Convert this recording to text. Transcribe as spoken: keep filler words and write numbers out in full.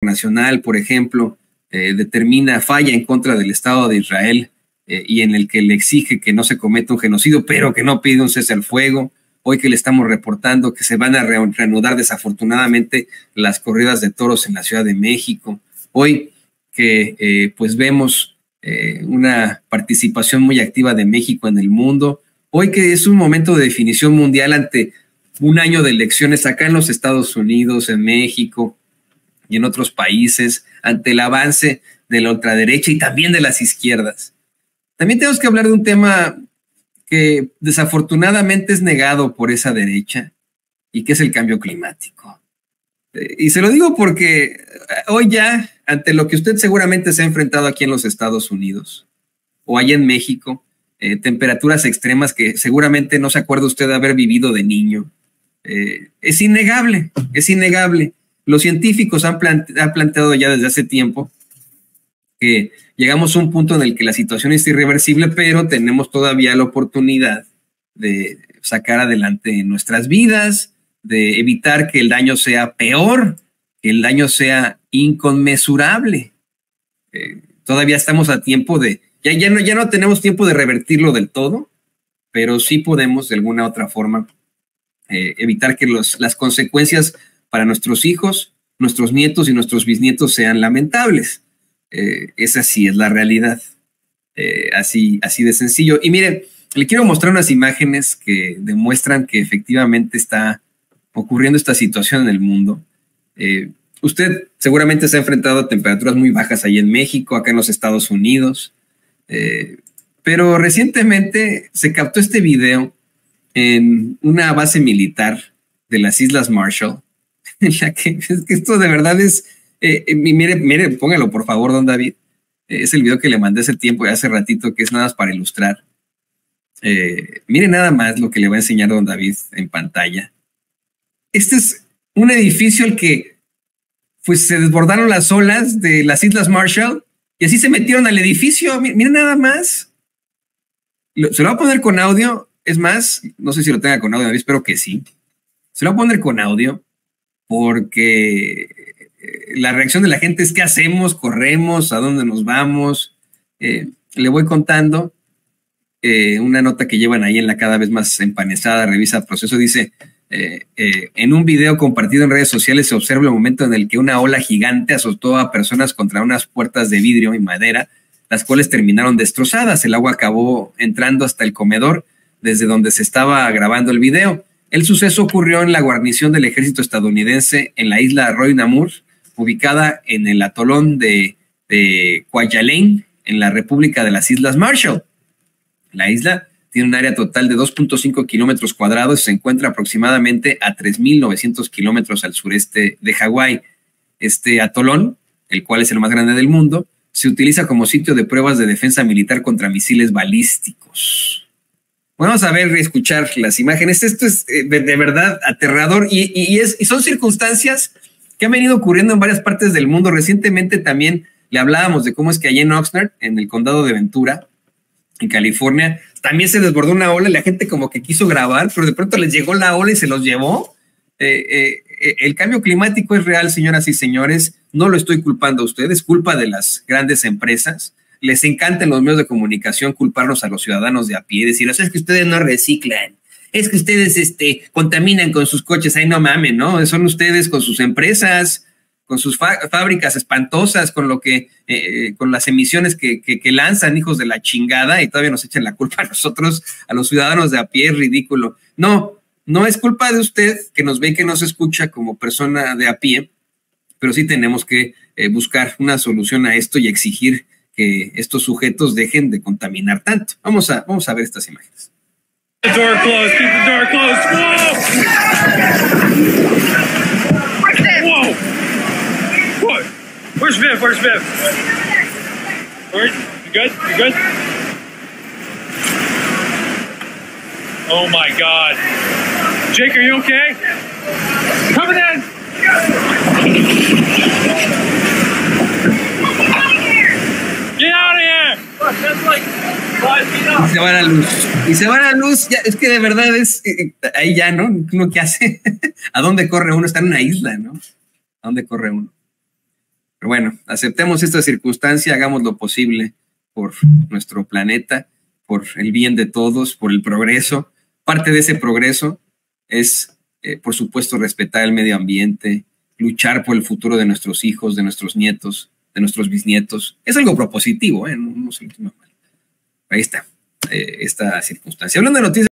internacional, por ejemplo, eh, determina, falla en contra del Estado de Israel eh, y en el que le exige que no se cometa un genocidio, pero que no pide un cese al fuego. Hoy que le estamos reportando que se van a reanudar desafortunadamente las corridas de toros en la Ciudad de México. Hoy que eh, pues vemos eh, una participación muy activa de México en el mundo. Hoy que es un momento de definición mundial ante un año de elecciones acá en los Estados Unidos, en México y en otros países, ante el avance de la ultraderecha y también de las izquierdas. También tenemos que hablar de un tema que desafortunadamente es negado por esa derecha y que es el cambio climático. Eh, y se lo digo porque hoy ya, ante lo que usted seguramente se ha enfrentado aquí en los Estados Unidos o allá en México, eh, temperaturas extremas que seguramente no se acuerda usted de haber vivido de niño, eh, es innegable, es innegable. Los científicos han, plante han planteado ya desde hace tiempo que llegamos a un punto en el que la situación es irreversible, pero tenemos todavía la oportunidad de sacar adelante nuestras vidas, de evitar que el daño sea peor, que el daño sea inconmensurable. Eh, todavía estamos a tiempo de, ya, ya, no, ya no tenemos tiempo de revertirlo del todo, pero sí podemos de alguna otra forma eh, evitar que los, las consecuencias para nuestros hijos, nuestros nietos y nuestros bisnietos sean lamentables. Eh, esa sí es la realidad, eh, así, así de sencillo. Y mire, le quiero mostrar unas imágenes que demuestran que efectivamente está ocurriendo esta situación en el mundo. Eh, usted seguramente se ha enfrentado a temperaturas muy bajas ahí en México, acá en los Estados Unidos, eh, pero recientemente se captó este video en una base militar de las Islas Marshall, en la que, es que esto de verdad es... Eh, eh, mire, mire, póngalo por favor, don David. Eh, es el video que le mandé hace tiempo y hace ratito, que es nada más para ilustrar. Eh, mire nada más lo que le va a enseñar don David en pantalla. Este es un edificio al que pues, se desbordaron las olas de las Islas Marshall y así se metieron al edificio. Mire, mire nada más. Lo, se lo voy a poner con audio. Es más, no sé si lo tenga con audio, David, espero que sí. Se lo voy a poner con audio porque la reacción de la gente es: ¿qué hacemos? ¿Corremos? ¿A dónde nos vamos? Eh, le voy contando eh, una nota que llevan ahí en la cada vez más empanizada revista Proceso. Dice, eh, eh, en un video compartido en redes sociales se observa el momento en el que una ola gigante azotó a personas contra unas puertas de vidrio y madera, las cuales terminaron destrozadas. El agua acabó entrando hasta el comedor desde donde se estaba grabando el video. El suceso ocurrió en la guarnición del ejército estadounidense en la isla Roy Namur, ubicada en el atolón de, de Kwajalein, en la República de las Islas Marshall. La isla tiene un área total de dos punto cinco kilómetros cuadrados y se encuentra aproximadamente a tres mil novecientos kilómetros al sureste de Hawái. Este atolón, el cual es el más grande del mundo, se utiliza como sitio de pruebas de defensa militar contra misiles balísticos. Vamos a ver y escuchar las imágenes. Esto es de, de verdad aterrador y, y, y, es, y son circunstancias que han venido ocurriendo en varias partes del mundo. Recientemente también le hablábamos de cómo es que allá en Oxnard, en el condado de Ventura, en California, también se desbordó una ola y la gente como que quiso grabar, pero de pronto les llegó la ola y se los llevó. Eh, eh, el cambio climático es real, señoras y señores. No lo estoy culpando a ustedes, es culpa de las grandes empresas. Les encanta en los medios de comunicación culparnos a los ciudadanos de a pie, decir, o sea, es que ustedes no reciclan, es que ustedes este, contaminan con sus coches, ay no mamen, ¿no? Son ustedes con sus empresas, con sus fábricas espantosas, con lo que, eh, con las emisiones que, que, que lanzan, hijos de la chingada, y todavía nos echan la culpa a nosotros, a los ciudadanos de a pie. Es ridículo. No, no es culpa de usted que nos ve y que nos escucha como persona de a pie, pero sí tenemos que eh, buscar una solución a esto y exigir que estos sujetos dejen de contaminar tanto. Vamos a, vamos a ver estas imágenes. The door closed. Keep the door closed. Whoa! Whoa! What? Where's Viv? Where's Viv? Where? You good? You good? Oh my God! Jake, are you okay? Coming in. Get out of here! That's like five feet up. Y se va la luz. Y se va la luz. Ya, es que de verdad es eh, ahí ya, ¿no? ¿Uno qué hace? ¿A dónde corre uno? Está en una isla, ¿no? ¿A dónde corre uno? Pero bueno, aceptemos esta circunstancia, hagamos lo posible por nuestro planeta, por el bien de todos, por el progreso. Parte de ese progreso es, eh, por supuesto, respetar el medio ambiente, luchar por el futuro de nuestros hijos, de nuestros nietos, de nuestros bisnietos. Es algo propositivo, ¿eh? No, no se lo tome mal. Ahí está, eh, esta circunstancia. Hablando de noticias